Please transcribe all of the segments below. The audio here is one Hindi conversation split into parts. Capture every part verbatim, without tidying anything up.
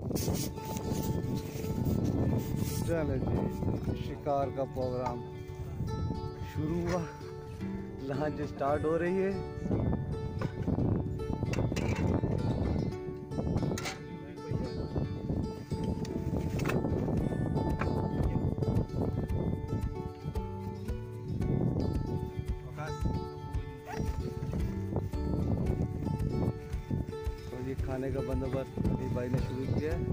चले जी, शिकार का प्रोग्राम शुरू हुआ, लॉन्च स्टार्ट हो रही है। तो ये खाने का बंदोबस्त अभी भाई ने शुरू किया है।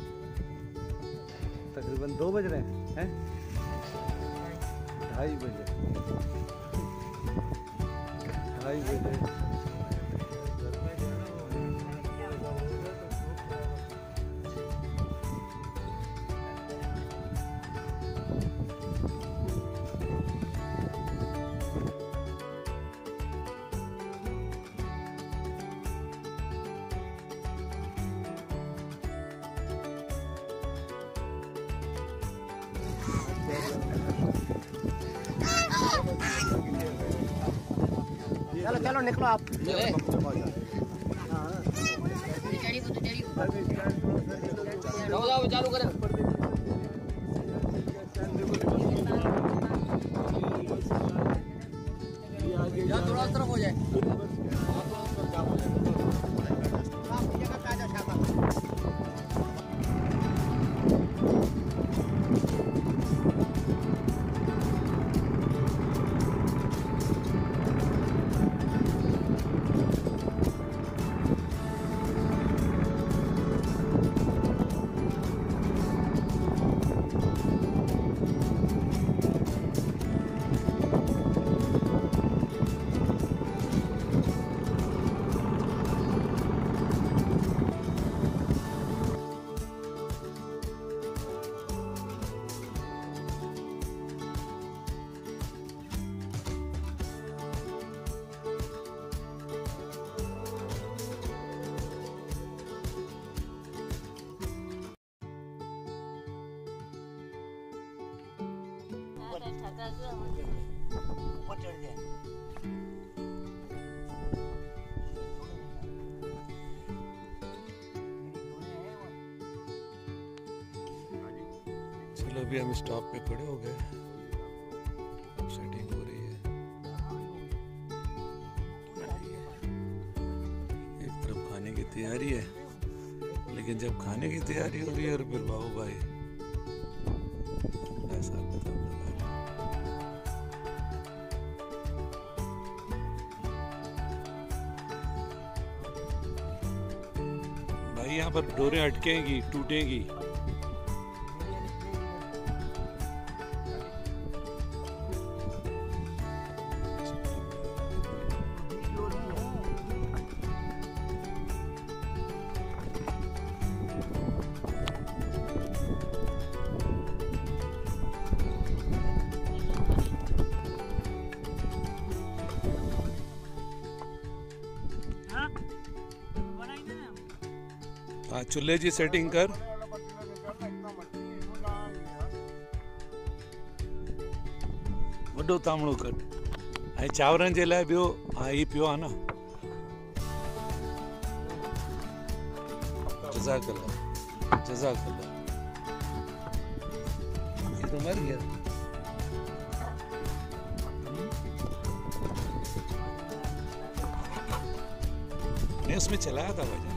तकरीबन दो बज रहे हैं, हैं? ढाई बजे ढाई बजे चलो चलो निकलो आप। चालू करें। थोड़ा तरफ हो जाए। ऊपर चढ़ जाए। चलो अभी हम स्टॉप पे खड़े हो गए, सेटिंग हो रही है। एक तरफ खाने की तैयारी है, लेकिन जब खाने की तैयारी हो रही है और फिर बाबू भाई ऐसा पता लगा भाई यहाँ पर डोरें अटकेंगी, टूटेंगी। हाँ चूल्हे जी सेटिंग कर। वॾो तामड़ो कर ऐं चांवरनि जे लाइ ॿियो हा ही पियो आहे न। जज़ाकल्ला जज़ाकल्ला। ये तो मर गया। ने उसमें चलाया था भाई।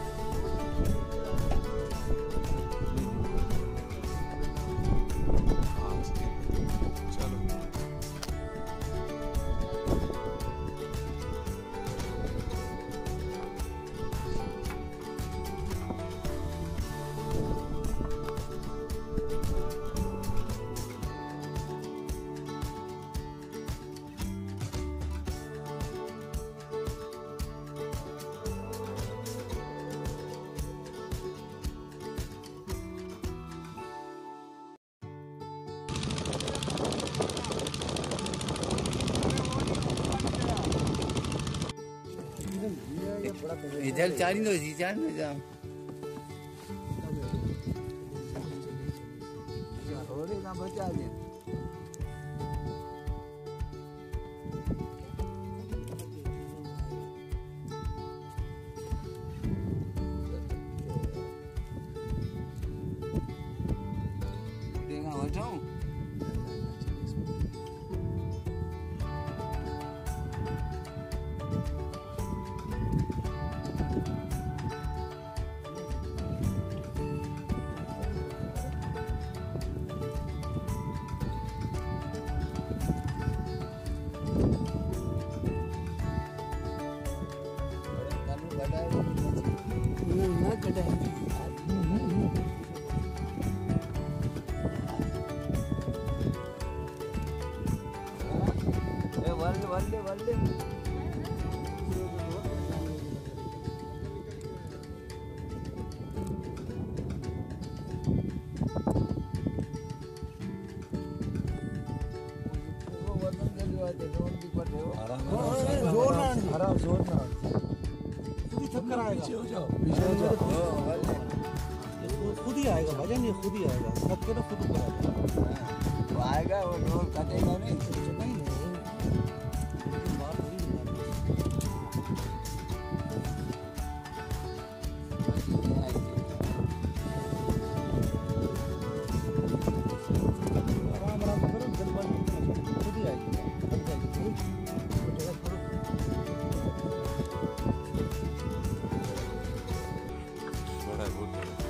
इधर चारी नो जी चार में जा थोड़े ना बचा दे। जोर ना आराम जोर ना खुद ही थक कर आएगा पीछे हो जाओ पीछे हो जाओ खुद ही आएगा भजन ये खुद ही आएगा थक के ना खुद ऊपर आएगा वो आएगा वो जोर कटेगा नहीं नहीं नहीं बात आराम आराम करो जल्दबाजी खुद ही आएगी थक जाएगी बड़ा बहुत